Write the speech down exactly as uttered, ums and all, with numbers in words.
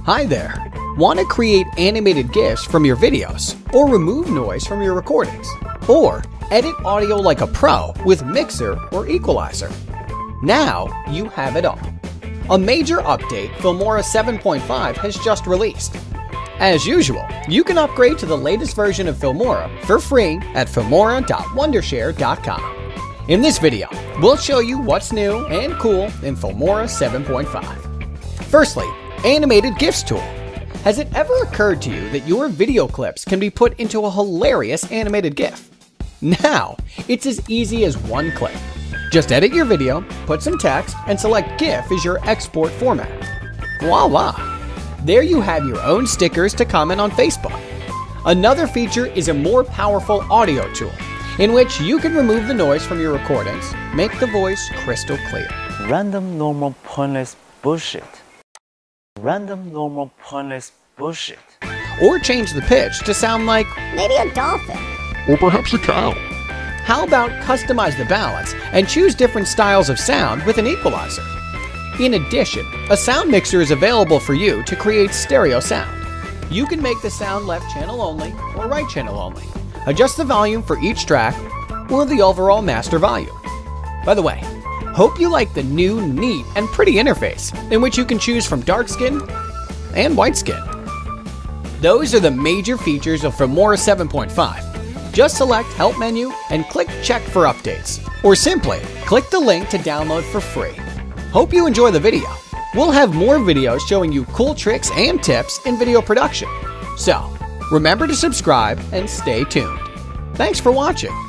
Hi there! Want to create animated GIFs from your videos, or remove noise from your recordings, or edit audio like a pro with Mixer or Equalizer? Now you have it all. A major update Filmora seven point five has just released. As usual, you can upgrade to the latest version of Filmora for free at filmora dot wondershare dot com. In this video, we'll show you what's new and cool in Filmora seven point five. Firstly, Animated GIFs Tool. Has it ever occurred to you that your video clips can be put into a hilarious animated GIF? Now, it's as easy as one click. Just edit your video, put some text, and select GIF as your export format. Voila! There you have your own stickers to comment on Facebook. Another feature is a more powerful audio tool, in which you can remove the noise from your recordings, make the voice crystal clear. Random, normal, pointless bullshit. Random, normal, pointless bullshit. Or change the pitch to sound like maybe a dolphin. Or perhaps a cow. How about customize the balance and choose different styles of sound with an equalizer? In addition, a sound mixer is available for you to create stereo sound. You can make the sound left channel only or right channel only, adjust the volume for each track, or the overall master volume. By the way, hope you like the new, neat, and pretty interface in which you can choose from dark skin and white skin. Those are the major features of Filmora seven point five. Just select Help menu and click Check for updates, or simply click the link to download for free. Hope you enjoy the video. We'll have more videos showing you cool tricks and tips in video production. So, remember to subscribe and stay tuned. Thanks for watching.